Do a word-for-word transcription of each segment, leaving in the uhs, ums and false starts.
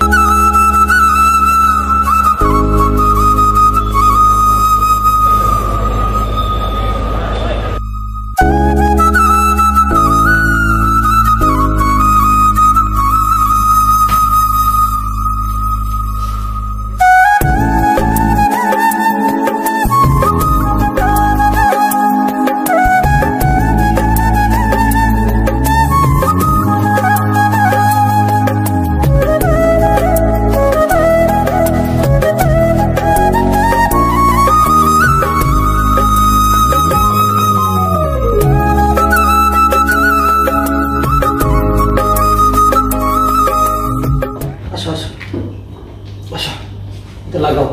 লাগাও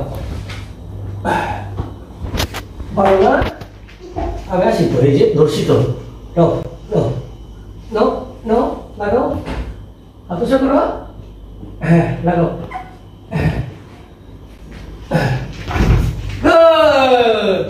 ভালো না আমি আসি তো এই যে ধরছি তো নাও নাও নাও নাও লাগাও হাত উঁচু করো হ্যাঁ লাগাও গুড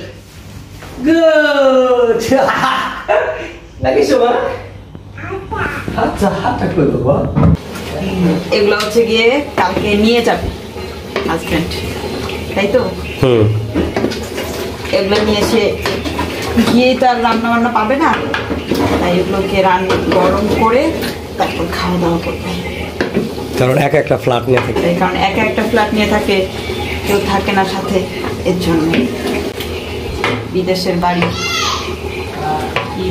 গুড লাগিস মা আচ্ছা হাতটা করে দেবো এগুলো হচ্ছে গিয়ে কালকে নিয়ে যাবে হাজব্যান্ড তাই তো হুম এগুলো নিয়ে এসে গিয়ে তো আর রান্না বান্না পাবে না তাই এগুলোকে রান গরম করে তারপর খাওয়া দাওয়া করবে কারণ একা একটা ফ্ল্যাট নিয়ে থাকে কারণ একা একটা ফ্ল্যাট নিয়ে থাকে কেউ থাকে না সাথে এর জন্য বিদেশের বাড়ি কি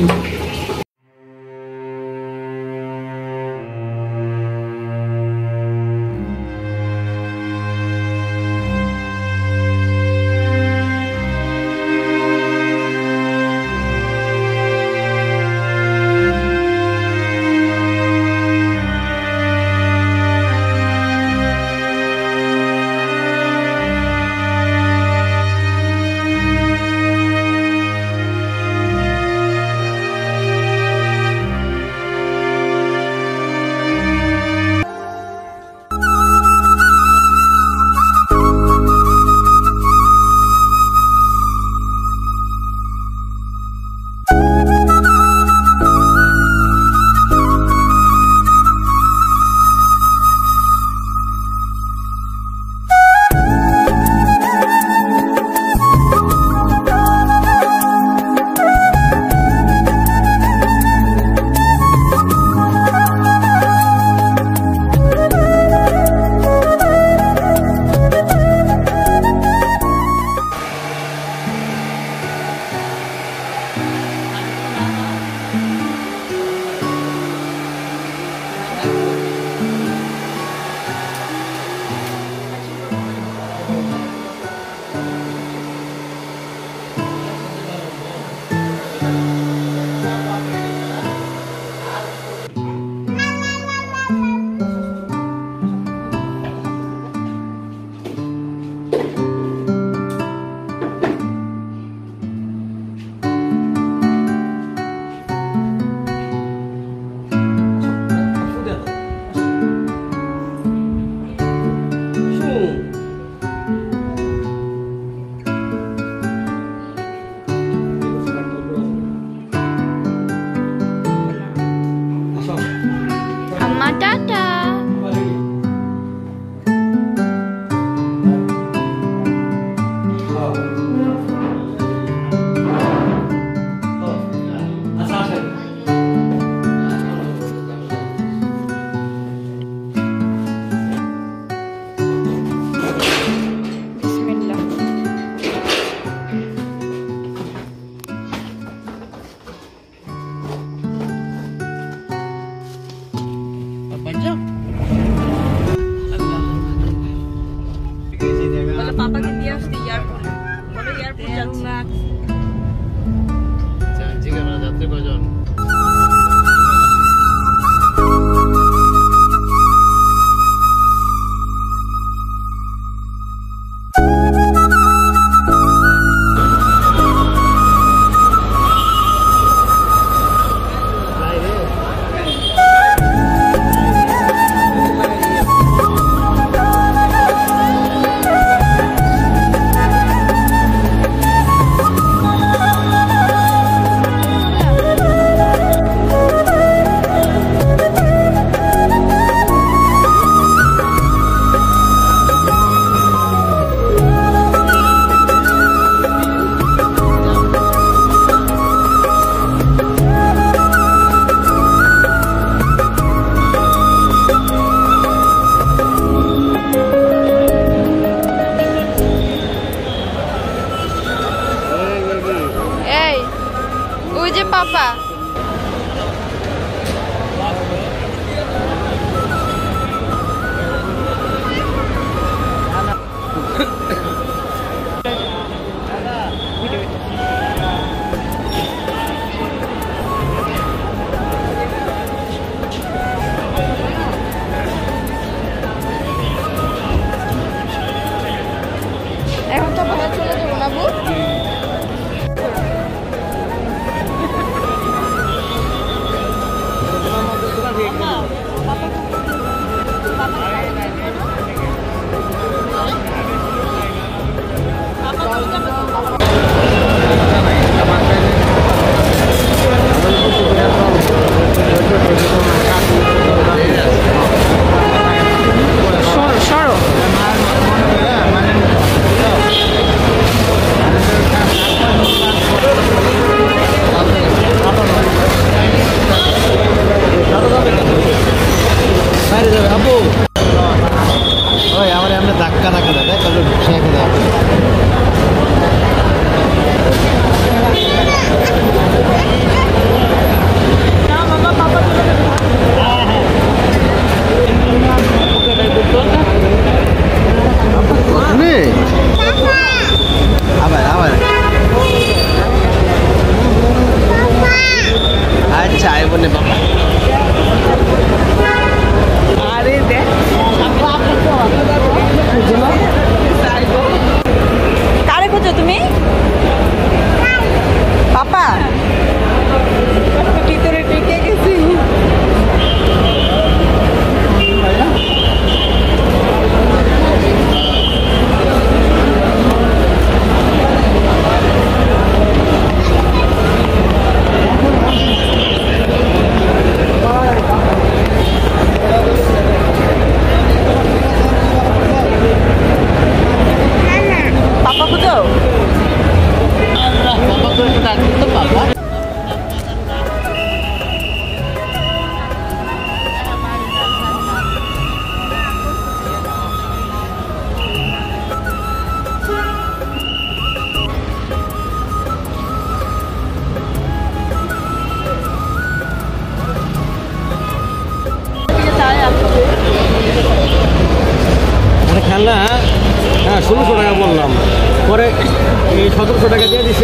জানলা হ্যাঁ ষোলোশো টাকা বললাম, পরে এই সতেরোশো টাকা দিয়ে দিছে।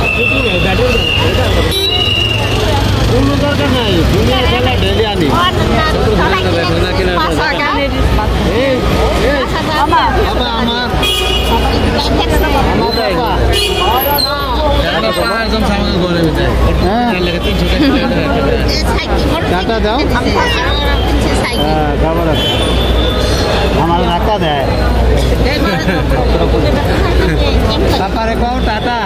কোনো দরকার নাই, দুনিয়ার খেলা ঢেলে আনি। টাটা দাও, আমার টাকা দেয় তারপরে কও টাটা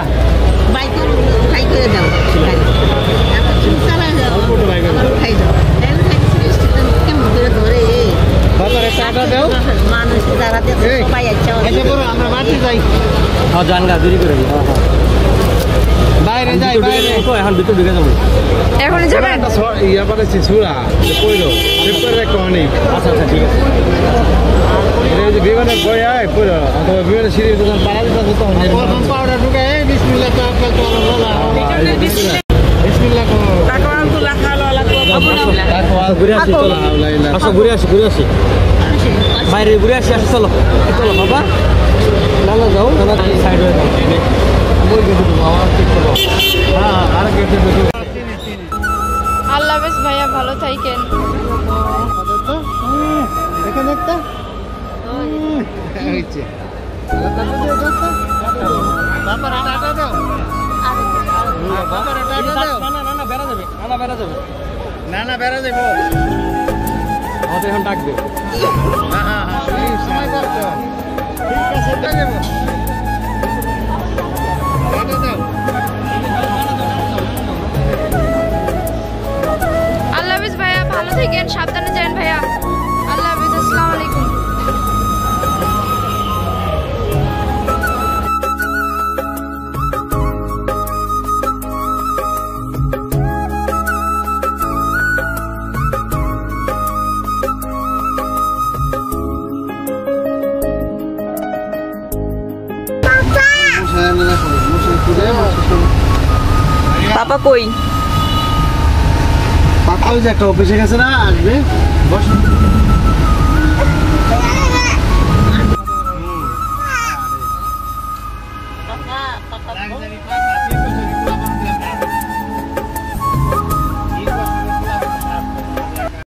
আমরা মাটি যাই জানগা দেরি করে বাইরে যাই বাইরে এখন ভিতর ঢুকে যাবো। এখন যাবেন ইয়া পাঠাচ্ছি সুরা কইলো অনেক। আচ্ছা আচ্ছা ঠিক আছে। বিমানের বই আয় পুরো অথবা বিমানের সিঁড়ি দোকান পাড়া দিতে হতো পাউডার ঢুকে বিসমিল্লাহ বিসমিল্লাহ ঘুরে আসি চলো আসো ঘুরে আসি ঘুরে আসি বাইরে ঘুরে আসি আসি চলো চলো বাবা নানা যাও নানা সাইড হয়ে যাও হ্যাঁ আর আল্লাহ হাফেজ ভাইয়া, ভালো থাকেন। দেখেন একটা না না বেড়া যাবো আমাদের এখন ডাকবে সময় করছো ঠিক আছে যাবো আল্লাহ হাফেজ ভাইয়া, ভালো থাকেন, সাবধানে যান ভাইয়া। আল্লাহ হাফেজ, আসসালামু আলাইকুম। পাপা কই? পাপা ওই যে একটা অফিসে গেছে না, আসবে বস।